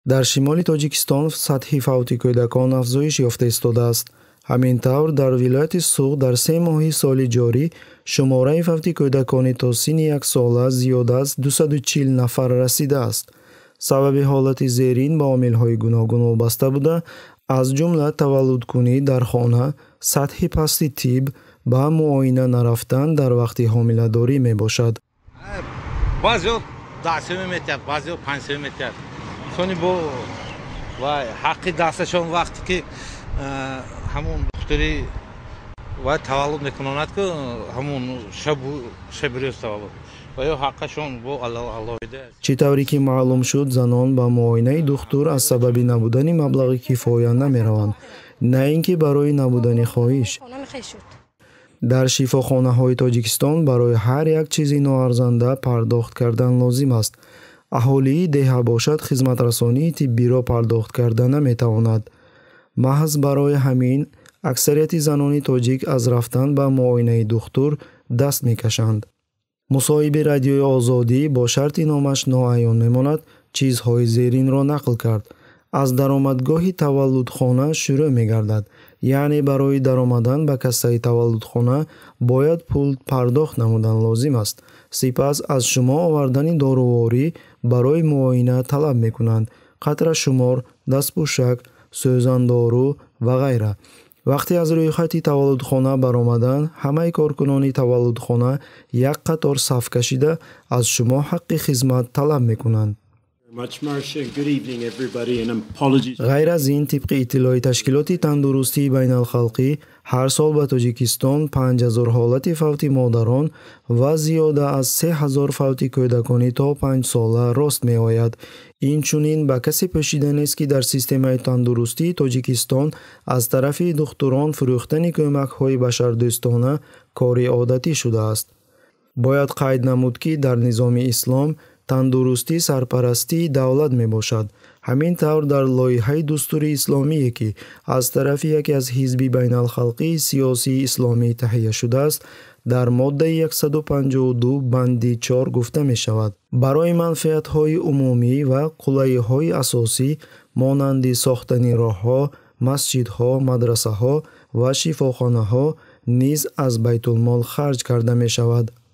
дар шимоли Тоҷикистон сатҳи фавти кӯдакон афзоиш ёфта истодааст. ҳамин тавр дар вилояти Суғ дар 3 моҳи соли ҷорӣ шумораи фавти кӯдакони то синни 1 сола зиёда аз 240 нафар расидааст. сабаби ҳолати зерин ба омилҳои гуногун вобаста буда, аз ҷумла таваллудкунӣ дар хона, сатҳи пасти тиб ба муоина нарафтан дар вақти ҳомиладорӣ мебошад. баъзеҳо 10 сӯм метиҳад, баъзеҳо 5 сӯм метиҳад. Сони бо ва ҳаққи дасташон вақте ки ҳамон духтури ва таваллуд мекунонад ки ҳамон шаби рӯз таваллуд ва ё ҳаққашон бо алоҳида. Чӣ тавре ки маълум шуд, занон ба муоинаи духтур аз сабаби набудани маблағи кифоя намераванд, на ин ки барои набудани хоҳиш. дар шифохонаҳои Тоҷикистон барои ҳар як чизи ноарзанда пардохт кардан лозим аст. аҳолии деҳа бошад, хизматрасонии тиббиро пардохт карда наметавонад. маҳз барои ҳамин аксарияти занони тоҷик аз рафтан ба муоинаи духтур даст мекашанд. мусоҳиби радиои Озодӣ бо шарти номаш ноаён мемонад, чизҳои зеринро нақл кард. аз даромадгоҳи таваллудхона шурӯъ мегардад, яъне барои даромадан ба кассаи таваллудхона бояд пул пардохт намудан лозим аст. сипас аз шумо овардани доруворӣ барои муоина талаб мекунанд, қатрашумор, дастпӯшак, сӯзандору ва ғайра. вақте аз рӯйхати таваллудхона баромадан, ҳамаи коркунони таваллудхона як қатор саф кашида аз шумо ҳаққи хизмат талаб мекунанд. ғайр аз ин, тибқи иттилои ташкилоти тандурустии байналхалқӣ, ҳар сол ба Тоҷикистон 5000 ҳолати фавти модарон ва зиёда аз 3000 фавти кӯдакони то 5 сола рост меояд. инчунин ба касе пӯшида нест ки дар системаи тандурустии Тоҷикистон аз тарафи духтурон фурӯхтани кӯмакҳои башардӯстона кори одатӣ шудааст. бояд қайд намуд, ки дар низоми ислом тандурустӣ сарпарастии давлат мебошад. ҳамин тавр дар лоиҳаи дустури исломие ки аз тарафи яке аз ҳизби байналхалқии сиёсии исломӣ таҳия шудааст, дар моддаи 152 банди 4 гуфта мешавад: барои манфиатҳои умумӣ ва қулайҳои асосӣ монанди сохтани роҳҳо, масҷидҳо, мадрасаҳо ва шифохонаҳо низ аз байтулмол харҷ карда мешавад.